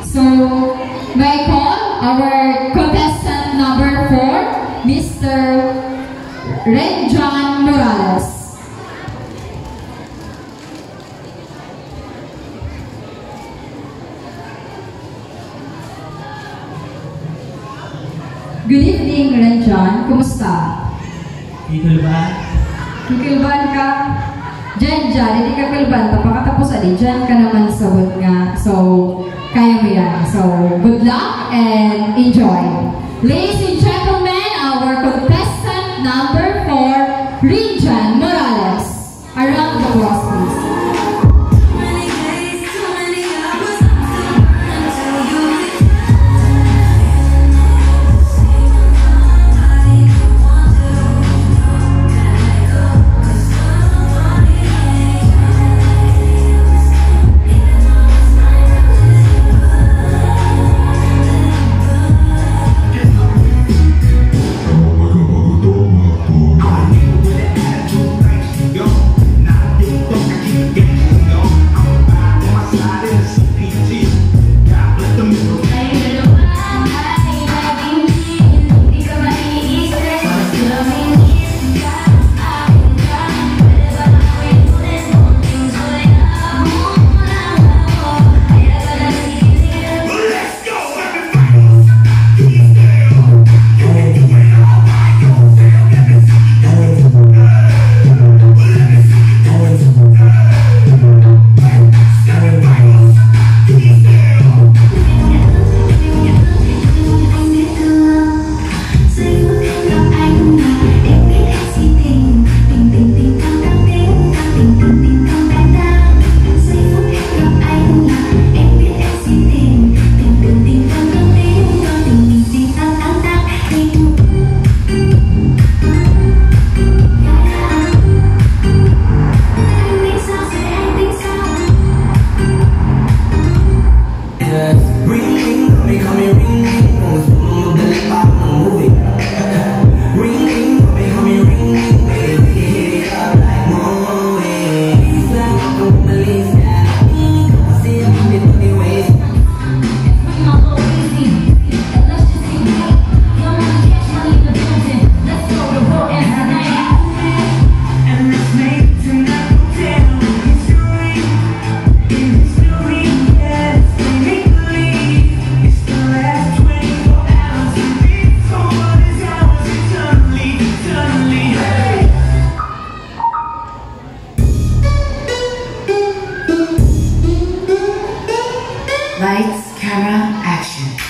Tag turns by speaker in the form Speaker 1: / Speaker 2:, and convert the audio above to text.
Speaker 1: So, may I call our contestant number 4, Mr. Renjan Morales. Good evening, Renjan. Kumusta?
Speaker 2: Kikulban.
Speaker 1: Kikulban ka? Diyan, hindi ka kulban. Tapakatapos ali, diyan ka naman sabot nga. So, kaya mo yan. So, good luck and enjoy. Ladies and gentlemen, our contestant number 4, Renjan Morales. A round of applause, please.
Speaker 3: Lights, camera, action.